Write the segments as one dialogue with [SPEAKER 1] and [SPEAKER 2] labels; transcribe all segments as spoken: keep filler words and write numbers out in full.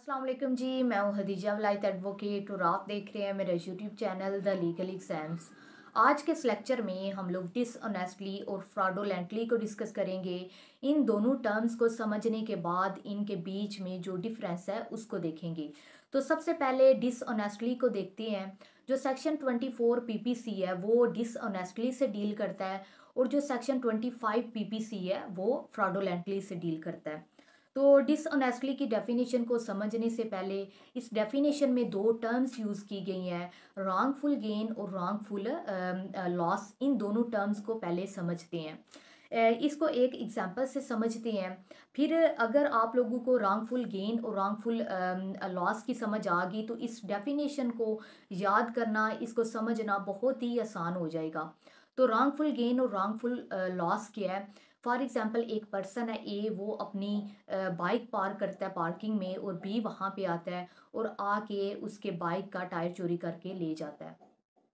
[SPEAKER 1] अस्सलाम वालेकुम जी। मैं हूँ हदीजा वलायत एडवोकेट और आप देख रहे हैं मेरा YouTube channel the legal exams. आज के इस लेक्चर में हम लोग डिसऑनेस्टली और फ्रॉडोलेंटली को डिस्कस करेंगे। इन दोनों टर्म्स को समझने के बाद इनके बीच में जो डिफरेंस है उसको देखेंगे। तो सबसे पहले डिसऑनेस्टली को देखते हैं। जो सेक्शन ट्वेंटी फोर पीपीसी है वो डिसऑनेस्टली से डील करता है और जो सेक्शन ट्वेंटी फाइव पीपीसी है वो फ्रॉडोलेंटली से डील करता है। तो डिसऑनेस्टली की डेफिनेशन को समझने से पहले इस डेफिनेशन में दो टर्म्स यूज़ की गई हैं, रॉन्गफुल गेन और रॉन्गफुल लॉस। इन दोनों टर्म्स को पहले समझते हैं। अ, इसको एक एग्जांपल से समझते हैं। फिर अगर आप लोगों को रॉन्गफुल गेन और रॉन्गफुल लॉस की समझ आ गई तो इस डेफिनेशन को याद करना, इसको समझना बहुत ही आसान हो जाएगा। तो रॉन्गफुल गेन और रॉन्गफुल लॉस क्या है? फॉर एग्जांपल एक पर्सन है ए, वो अपनी बाइक पार्क करता है पार्किंग में और बी वहाँ पे आता है और आके उसके बाइक का टायर चोरी करके ले जाता है।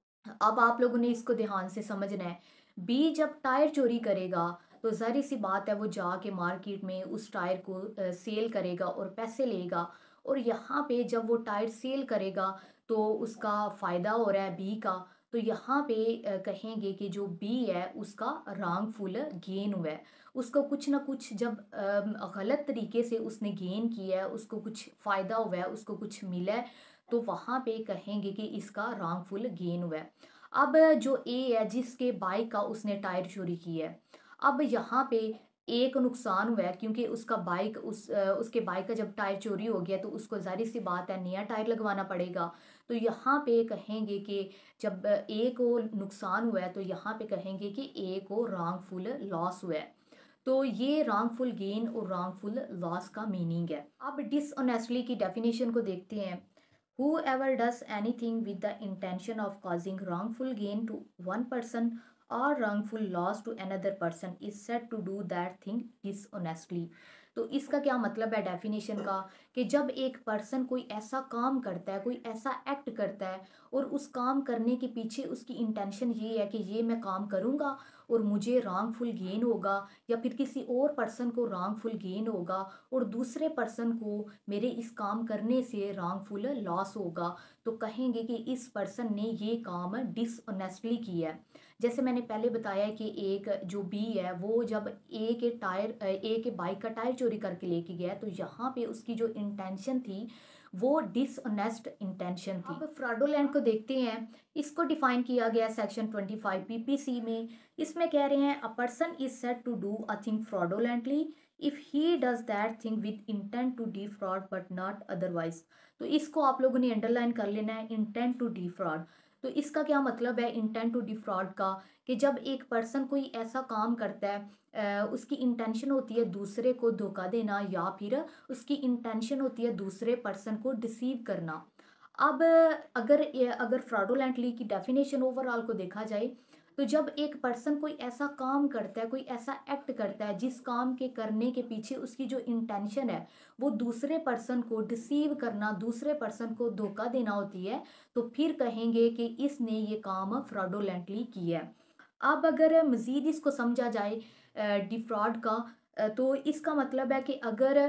[SPEAKER 1] अब आप लोगों ने इसको ध्यान से समझना है। बी जब टायर चोरी करेगा तो जाहिर सी बात है वो जाके मार्केट में उस टायर को अ, सेल करेगा और पैसे लेगा। और यहाँ पे जब वो टायर सेल करेगा तो उसका फ़ायदा हो रहा है बी का। तो यहाँ पे अ, कहेंगे कि जो बी है उसका रॉन्गफुल गेन हुआ है। उसको कुछ ना कुछ जब अ, गलत तरीके से उसने गेन किया है, उसको कुछ फ़ायदा हुआ है, उसको कुछ मिला है, तो वहाँ पे कहेंगे कि इसका रॉन्गफुल गेन हुआ है। अब जो ए है जिसके बाइक का उसने टायर चोरी किया है, अब यहाँ पे ए को नुकसान हुआ है क्योंकि उसका बाइक उस अ, उसके बाइक का जब टायर चोरी हो गया तो उसको ज़ाहिर सी बात है नया टायर लगवाना पड़ेगा। तो यहाँ पे कहेंगे कि जब ए को नुकसान हुआ है तो यहाँ पे कहेंगे कि ए को रॉन्गफुल लॉस हुआ है। तो ये रॉन्गफुल गेन और रॉन्गफुल लॉस का मीनिंग है। अब डिसऑनेस्टली की डेफिनेशन को देखते हैं। Whoever does anything with the intention of causing wrongful gain to one person or wrongful loss to another person is said to do that thing dishonestly। तो इसका क्या मतलब है डेफिनेशन का? कि जब एक पर्सन कोई ऐसा काम करता है, कोई ऐसा एक्ट करता है और उस काम करने के पीछे उसकी इंटेंशन ये है कि ये मैं काम करूँगा और मुझे रॉन्गफुल गेन होगा, या फिर किसी और पर्सन को रॉन्गफुल गेन होगा और दूसरे पर्सन को मेरे इस काम करने से रॉन्गफुल लॉस होगा, तो कहेंगे कि इस पर्सन ने ये काम डिसऑनेस्टली किया है। जैसे मैंने पहले बताया कि एक जो बी है वो जब ए के टायर ए के बाइक का टायर चोरी करके लेके गया, तो यहाँ पे उसकी जो इंटेंशन थी वो डिसऑनेस्ट इंटेंशन थी। अब फ्रॉडोलेंट को देखते हैं। इसको डिफाइन किया गया सेक्शन ट्वेंटी फाइव पीपीसी में। इसमें कह रहे हैं a person is said to do a thing fraudulently if he does that thing with intent to defraud but not otherwise. तो इसको आप लोगों ने अंडरलाइन कर लेना है, इंटेंट टू डिफ्रॉड। तो इसका क्या मतलब है इंटेंट टू डिफ्रॉड का? कि जब एक पर्सन कोई ऐसा काम करता है, अ, उसकी इंटेंशन होती है दूसरे को धोखा देना या फिर उसकी इंटेंशन होती है दूसरे पर्सन को डिसीव करना। अब अगर ये अगर फ्रॉडोलेंटली की डेफिनेशन ओवरऑल को देखा जाए तो जब एक पर्सन कोई ऐसा काम करता है, कोई ऐसा एक्ट करता है जिस काम के करने के पीछे उसकी जो इंटेंशन है वो दूसरे पर्सन को डिसीव करना, दूसरे पर्सन को धोखा देना होती है, तो फिर कहेंगे कि इसने ये काम फ्रॉडोलेंटली किया है। अब अगर मज़ीद इसको समझा जाए डिफ्रॉड का, अ, तो इसका मतलब है कि अगर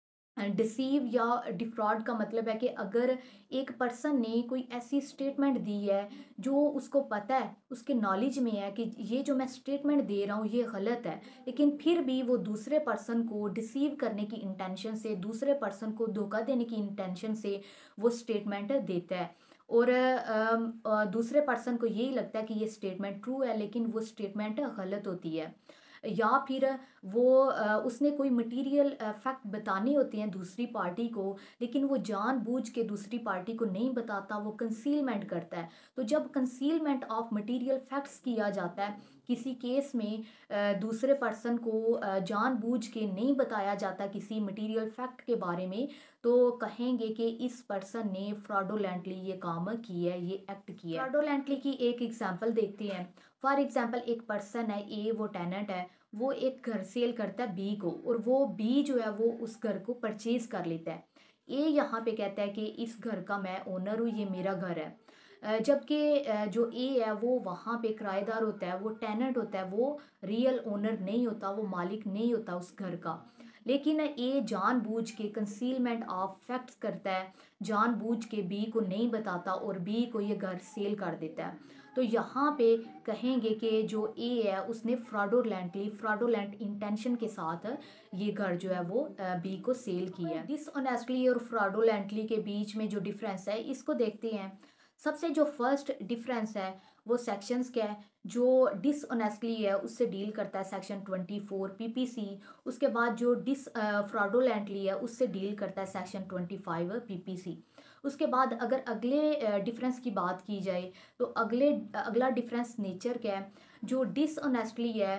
[SPEAKER 1] डिसीव या डिफ्रॉड का मतलब है कि अगर एक पर्सन ने कोई ऐसी स्टेटमेंट दी है जो उसको पता है, उसके नॉलेज में है कि ये जो मैं स्टेटमेंट दे रहा हूँ ये गलत है, लेकिन फिर भी वो दूसरे पर्सन को डिसीव करने की इंटेंशन से, दूसरे पर्सन को धोखा देने की इंटेंशन से वो स्टेटमेंट देता है। और अम, अ, दूसरे पर्सन को यही लगता है कि ये स्टेटमेंट ट्रू है लेकिन वो स्टेटमेंट गलत होती है। या फिर वो अ, उसने कोई मटेरियल फैक्ट बताने होते हैं दूसरी पार्टी को, लेकिन वो जानबूझ के दूसरी पार्टी को नहीं बताता, वो कंसीलमेंट करता है। तो जब कंसीलमेंट ऑफ मटेरियल फैक्ट्स किया जाता है किसी केस में, अ, दूसरे पर्सन को अ, जानबूझ के नहीं बताया जाता किसी मटेरियल फैक्ट के बारे में, तो कहेंगे कि इस पर्सन ने फ्रॉडोलेंटली ये काम किया है, ये एक्ट किया है। फ्रॉडोलेंटली की एक एग्जांपल देखते हैं। फॉर एग्जांपल एक पर्सन है ए, वो टेनेंट है, वो एक घर सेल करता है बी को और वो बी जो है वो उस घर को परचेज कर लेता है। ए यहाँ पे कहता है कि इस घर का मैं ओनर हूँ, ये मेरा घर है। अ, जबकि अ, जो ए है वो वहाँ पे किराएदार होता है, वो टेनेंट होता है, वो रियल ओनर नहीं होता, वो मालिक नहीं होता उस घर का। लेकिन ये जानबूझ के कंसीलमेंट ऑफ फैक्ट्स करता है, जानबूझ के बी को नहीं बताता और बी को ये घर सेल कर देता है। तो यहाँ पे कहेंगे कि जो ए है उसने फ्रॉडोलेंटली फ्रॉडोलेंट इंटेंशन के साथ ये घर जो है वो बी को सेल किया है। डिसऑनेस्टली और फ्रॉडोलेंटली के बीच में जो डिफरेंस है इसको देखते हैं। सबसे जो फर्स्ट डिफरेंस है वो सेक्शंस क्या है। जो डिसऑनेस्टली है उससे डील करता है सेक्शन ट्वेंटी फोर पीपीसी। उसके बाद जो डिस फ्रॉडोलेंटली है उससे डील करता है सेक्शन ट्वेंटी फाइव पीपीसी। उसके बाद अगर अगले डिफरेंस की बात की जाए तो अगले अगला डिफरेंस नेचर क्या है। जो डिसऑनेस्टली है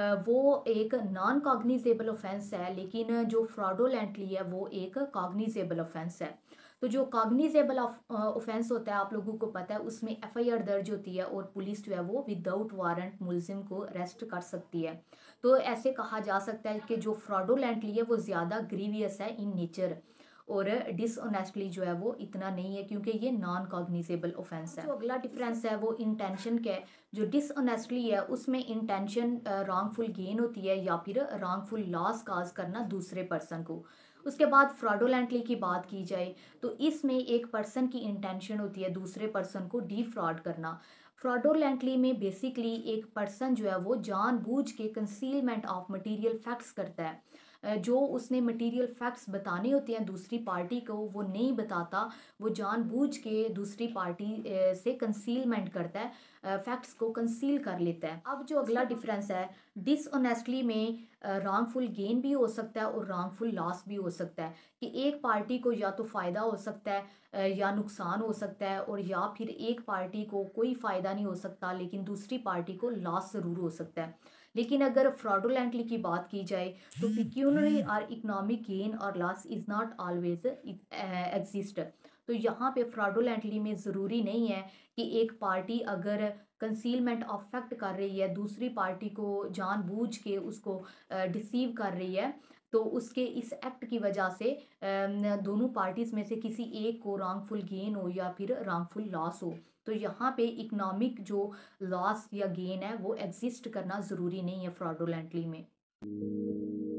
[SPEAKER 1] वो एक नॉन कॉग्निजेबल ऑफेंस है, लेकिन जो फ्रॉडोलेंटली है वो एक कॉग्निजेबल ऑफेंस है। तो जो कॉग्निजेबल ऑफेंस होता है आप लोगों को पता है उसमें एफआईआर दर्ज होती है और पुलिस जो है वो विदाउट वारंट मुलजिम को अरेस्ट कर सकती है। तो ऐसे कहा जा सकता है कि जो फ्रॉडोलेंटली है वो ज़्यादा ग्रीवियस है इन नेचर और डिसऑनेस्टली जो है वो इतना नहीं है क्योंकि ये नॉन कॉग्निजेबल ऑफेंस है। जो अगला डिफरेंस है वो इंटेंशन का है। जो डिसऑनेस्टली है उसमें इंटेंशन रॉन्गफुल गेन होती है या फिर रॉन्गफुल लॉस काज करना दूसरे पर्सन को। उसके बाद फ्रॉडोलेंटली की बात की जाए तो इसमें एक पर्सन की इंटेंशन होती है दूसरे पर्सन को डिफ्रॉड करना। फ्रॉडोलेंटली में बेसिकली एक पर्सन जो है वो जानबूझ के कंसीलमेंट ऑफ मटेरियल फैक्ट्स करता है। जो उसने मटेरियल फैक्ट्स बताने होते हैं दूसरी पार्टी को वो नहीं बताता, वो जानबूझ के दूसरी पार्टी से कंसीलमेंट करता है, फैक्ट्स को कंसील कर लेता है। अब जो अगला डिफरेंस है, डिसऑनेस्टली में रॉन्गफुल गेन भी हो सकता है और रॉन्गफुल लॉस भी हो सकता है कि एक पार्टी को या तो फ़ायदा हो सकता है या नुकसान हो सकता है, और या फिर एक पार्टी को कोई फ़ायदा नहीं हो सकता लेकिन दूसरी पार्टी को लॉस ज़रूर हो सकता है। लेकिन अगर फ्रॉडोलेंटली की बात की जाए तो पिक्यूनरी और इकोनॉमिक गेन और loss is not always exist. तो यहाँ पे फ्रॉडोलेंटली में ज़रूरी नहीं है कि एक पार्टी अगर कंसीलमेंट ऑफ फैक्ट कर रही है दूसरी पार्टी को जानबूझ के उसको डिसीव कर रही है तो उसके इस एक्ट की वजह से दोनों पार्टीज में से किसी एक को रॉन्गफुल गेन हो या फिर रॉन्गफुल लॉस हो। तो यहाँ पे इकोनॉमिक जो लॉस या गेन है वो एग्जिस्ट करना ज़रूरी नहीं है फ्रॉडोलेंटली में।